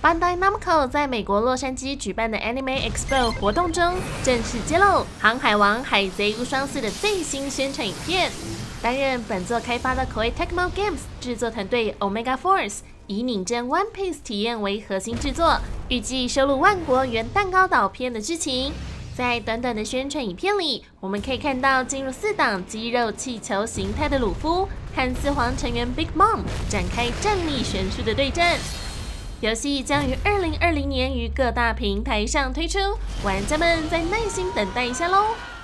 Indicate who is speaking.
Speaker 1: Bandai Namco 在美国洛杉矶举办的 Anime Expo 活动中，正式揭露《航海王海贼无双4》的最新宣传影片。担任本作开发的 Koei Tecmo Games 制作团队 Omega Force 以拟真 One Piece 体验为核心制作，预计收录万国原蛋糕岛篇的剧情。在短短的宣传影片里，我们可以看到进入4档肌肉气球形态的鲁夫和4皇成员 Big Mom 展开战力悬殊的对战。游戏将于2020年于各大平台上推出，玩家们再耐心等待一下喽！